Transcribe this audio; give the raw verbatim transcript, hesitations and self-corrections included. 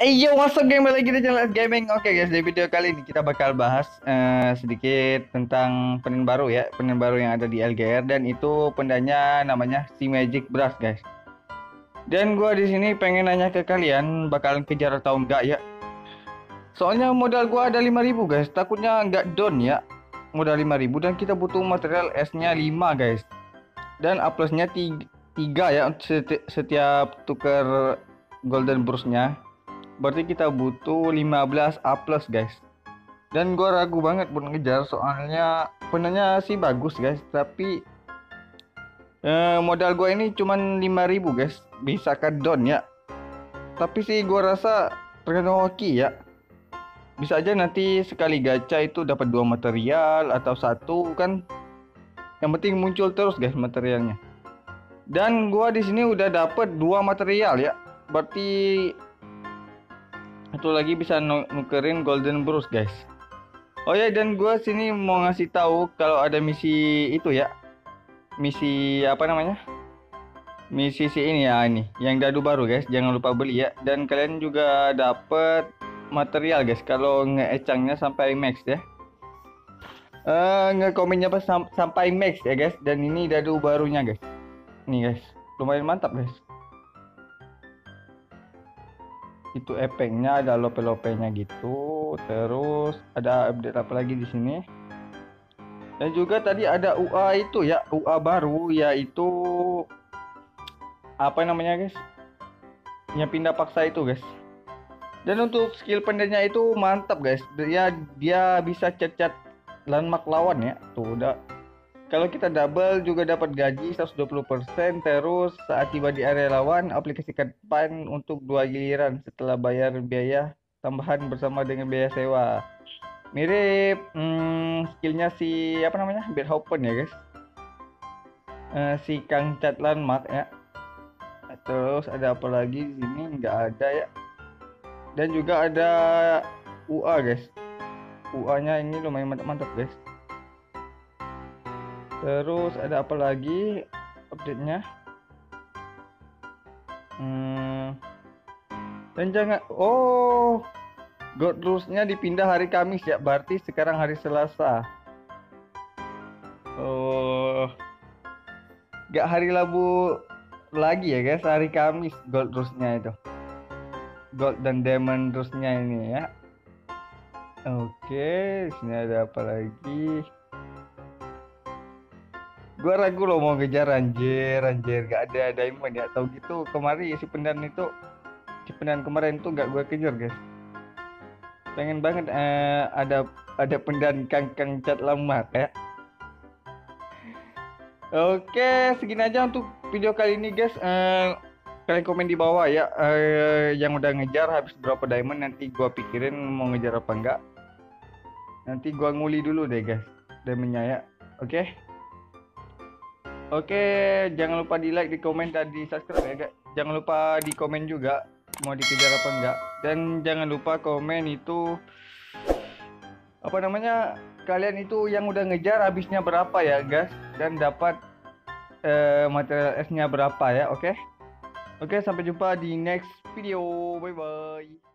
Eh yo, masuk game lagi di channel Gaming. Oke guys, di video kali ini kita bakal bahas eh, sedikit tentang pendant baru ya, pendant baru yang ada di L G R, dan itu pendanya namanya si Magic Brush guys. Dan gua di sini pengen nanya ke kalian, bakalan kejar atau enggak ya? Soalnya modal gua ada lima ribu guys, takutnya enggak down ya. Modal lima ribu dan kita butuh material S-nya lima guys. Dan A plus-nya tiga ya seti- setiap tuker golden brush-nya. Berarti kita butuh lima belas A plus guys. Dan gue ragu banget buat ngejar, soalnya penanya sih bagus guys, tapi eh, modal gue ini cuman lima ribu guys. Bisa ke down ya. Tapi sih gue rasa tergantung hoki ya. Bisa aja nanti sekali gacha itu dapat dua material atau satu kan. Yang penting muncul terus guys materialnya. Dan gue di sini udah dapet dua material ya. Berarti satu lagi bisa nukerin golden brush guys. Oh ya, dan gue sini mau ngasih tahu kalau ada misi itu ya, misi apa namanya, misi si ini ya, ini yang dadu baru guys, jangan lupa beli ya. Dan kalian juga dapet material guys kalau nge-ecangnya sampai max ya, uh, nge-komennya pas sam sampai max ya guys. Dan ini dadu barunya guys, nih guys, lumayan mantap guys. Itu efeknya ada lope-lopenya gitu. Terus ada update apa lagi di sini? Dan juga tadi ada U A itu ya, U A baru, yaitu apa namanya guys, yang pindah paksa itu guys. Dan untuk skill pendeknya itu mantap guys, dia dia bisa cat-cat landmark lawan ya. Tuh udah, kalau kita double juga dapat gaji seratus dua puluh persen. Terus saat tiba di area lawan, aplikasikan pan untuk dua giliran setelah bayar biaya tambahan bersama dengan biaya sewa. Mirip hmm, skillnya si apa namanya, Beethoven ya guys, uh, si Kang Cat Landmark ya. Terus ada apa lagi di sini? Nggak ada ya. Dan juga ada U A guys, U A-nya ini lumayan mantap-mantap guys. Terus ada apa lagi update-nya? Hmm. Dan jangan, oh, God Rules-nya dipindah hari Kamis ya, berarti sekarang hari Selasa. Oh, gak hari Rabu lagi ya guys, hari Kamis Gold Rules-nya itu. Gold dan Diamond Rules-nya ini ya. Oke, sini ada apa lagi? Gua ragu loh mau ngejar, anjir, anjir, gak ada diamond ya. Tahu gitu kemarin si pendan itu, si pendan kemarin tuh gak gua kejar guys. Pengen banget eh, ada ada pendan Kang-Kang Cat Landmark ya. Oke, segini aja untuk video kali ini guys. Eh, kalian komen di bawah ya, eh, yang udah ngejar habis berapa diamond, nanti gua pikirin mau ngejar apa enggak. Nanti gua nguli dulu deh guys diamondnya ya. Oke. Oke, jangan lupa di like, di komen, dan di subscribe ya guys. Jangan lupa di komen juga mau dikejar apa enggak. Dan jangan lupa komen itu apa namanya, kalian itu yang udah ngejar habisnya berapa ya guys, dan dapat eh, material S-nya berapa ya. Oke. Oke, sampai jumpa di next video. Bye bye.